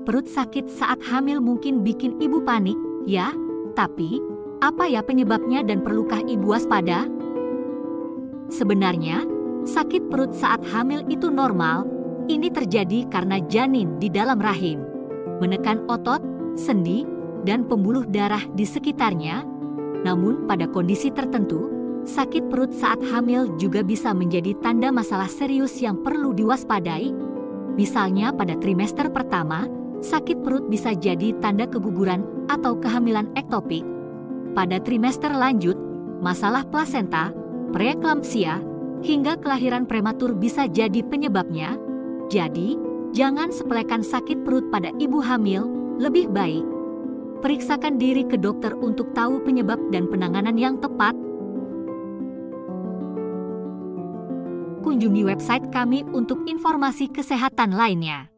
perut sakit saat hamil mungkin bikin ibu panik, ya. Tapi, apa ya penyebabnya dan perlukah ibu waspada? Sebenarnya, sakit perut saat hamil itu normal. Ini terjadi karena janin di dalam rahim menekan otot, sendi, dan pembuluh darah di sekitarnya. Namun, pada kondisi tertentu, sakit perut saat hamil juga bisa menjadi tanda masalah serius yang perlu diwaspadai. Misalnya pada trimester pertama, sakit perut bisa jadi tanda keguguran atau kehamilan ektopik. Pada trimester lanjut, masalah plasenta, preeklamsia, hingga kelahiran prematur bisa jadi penyebabnya. Jadi, jangan sepelekan sakit perut pada ibu hamil, lebih baik periksakan diri ke dokter untuk tahu penyebab dan penanganan yang tepat. Kunjungi website kami untuk informasi kesehatan lainnya.